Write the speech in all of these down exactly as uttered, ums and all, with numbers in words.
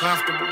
comfortable.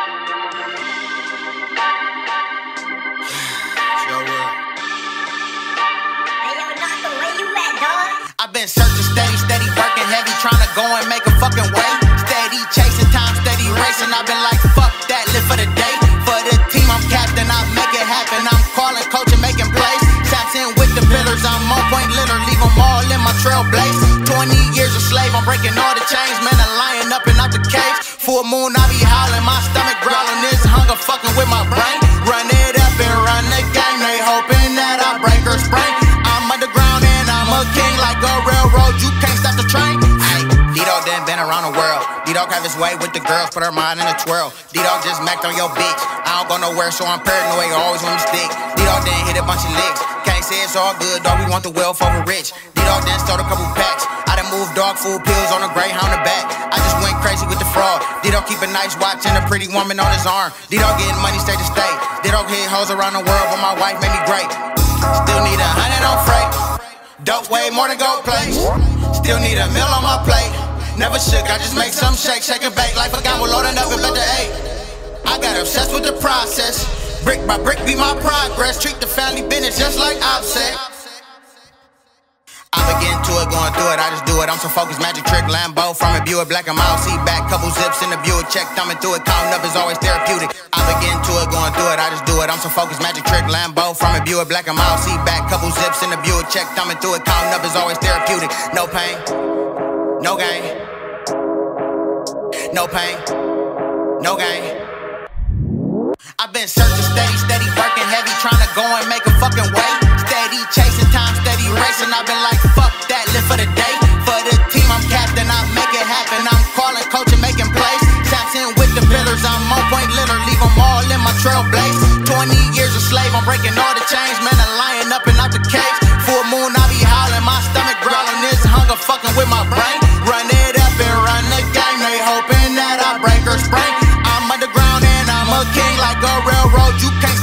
It's your world. Hey, yo, Doctor, where you at, dog? I've been searching steady, steady, working heavy, trying to go and make a fucking way. Steady chasing time, steady racing. I've been like, fuck that, live for the day. For the team, I'm captain, I make it happen. I'm calling, coaching, making plays. Taps in with the pillars, I'm on point, litter, leave them all in my trailblaze. twenty years a slave, I'm breaking all the chains. Man, I'm lying up and out the cage. Full moon, I be howling, my stomach growling. This hunger fucking with my brain. Run it up and run the game. They hoping that I break or sprain. I'm underground and I'm a king like a railroad. You can't stop the train. Hey, D-Dog done been around the world. D-Dog have his way with the girls, put her mind in a twirl. D-Dog just macked on your bitch. I don't go nowhere, so I'm paranoid, always on the stick. D-Dog done hit a bunch of licks. Can't say it's all good, dog, we want the wealth over rich. D-Dog done stole a couple packs. I done moved dog food pills on a Greyhound the back. I just went crazy with the fraud. D-Dog keep a nice watch and a pretty woman on his arm. D-Dog getting money state to state. D-Dog hit hoes around the world, but my wife made me great. Still need a hundred on freight. Dope way more than gold plates. Still need a meal on my plate. Never shook, I just make some shake, shake and bake. Life a gamble, loading up and bet the eight. I got obsessed with the process. Brick by brick be my progress. Treat the family business just like I've said. I begin to it, going through it, I just do it. I'm so focused, magic trick, Lambo from a Buick, black and mild, seat back, couple zips in the Buick, check, thumbing through it, counting up is always therapeutic. I begin to it, going through it, I just do it. I'm so focused, magic trick, Lambo from a Buick, black and mild, seat back, couple zips in the Buick, check, thumbing through it, counting up is always therapeutic. No pain, no gain, no pain, no gain. I've been searching steady, steady, working heavy, trying to go and make a fucking way. Steady chasing time, steady racing. I've been like, fuck that, live for the day. For the team, I'm captain, I make it happen. I'm calling, coaching, making plays. Taps in with the pillars, I'm on point, litter, leave them all in my trailblaze. twenty years a slave, I'm breaking all the chains. Man, I'm lying up and out the cage. Full moon, I be howling, my stomach growling. This hunger fucking with my brain. Run it up and run the game. They hoping that I break or sprain. I'm underground and I'm a king like a railroad. You can't